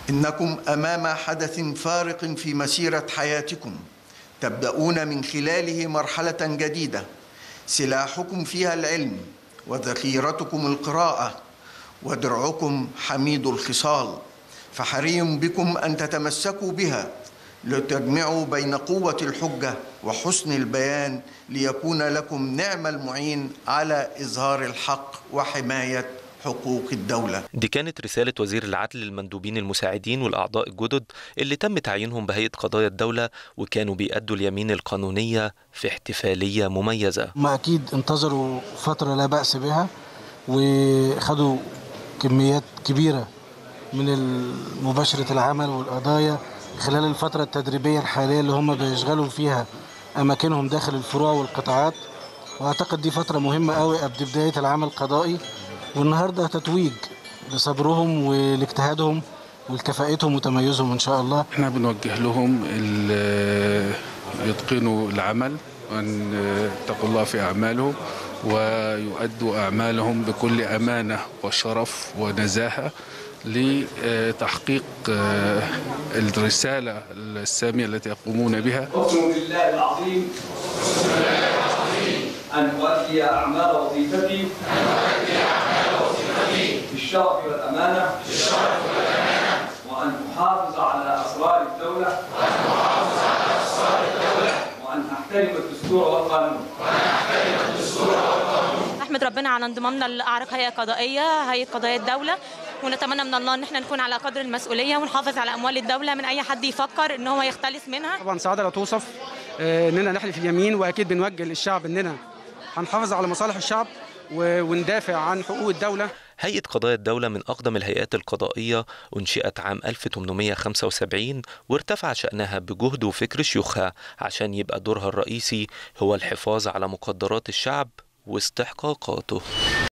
إنكم أمام حدث فارق في مسيرة حياتكم، تبدأون من خلاله مرحلة جديدة سلاحكم فيها العلم، وذخيرتكم القراءة، ودرعكم حميد الخصال، فحري بكم أن تتمسكوا بها لتجمعوا بين قوة الحجة وحسن البيان، ليكون لكم نعم المعين على إظهار الحق وحماية حقوق الدولة. دي كانت رسالة وزير العدل للمندوبين المساعدين والأعضاء الجدد اللي تم تعيينهم بهيئة قضايا الدولة، وكانوا بيأدوا اليمين القانونية في احتفالية مميزة. ما أكيد انتظروا فترة لا بأس بها، وخدوا كميات كبيرة من مباشرة العمل والقضايا خلال الفترة التدريبية الحالية اللي هم بيشغلوا فيها أماكنهم داخل الفروع والقطاعات، وأعتقد دي فترة مهمة قوي قبل بداية العمل القضائي. والنهاردة تتويج لصبرهم ولاجتهادهم ولكفاءتهم وتميزهم إن شاء الله. احنا بنوجه لهم يتقنوا العمل، وأن يتقوا الله في أعمالهم ويؤدوا أعمالهم بكل أمانة وشرف ونزاهة لتحقيق الرسالة السامية التي يقومون بها. أقسم بالله العظيم أن أؤدي أعمال وظيفتي بالشرف والأمانة، وأن أحافظ على أسرار الدولة، وأن أحترم الدستور والقانون. نحمد ربنا على انضمامنا لأعرق هيئة قضائية، هيئة قضايا الدولة، ونتمنى من الله ان احنا نكون على قدر المسؤولية ونحافظ على أموال الدولة من أي حد يفكر ان هو يختلس منها. طبعا سعادة لا توصف اننا نحلف اليمين، واكيد بنوجه للشعب اننا هنحافظ على مصالح الشعب وندافع عن حقوق الدولة. هيئة قضايا الدولة من أقدم الهيئات القضائية، أنشئت عام 1875 وارتفع شأنها بجهد وفكر شيوخها عشان يبقى دورها الرئيسي هو الحفاظ على مقدرات الشعب واستحقاقاته.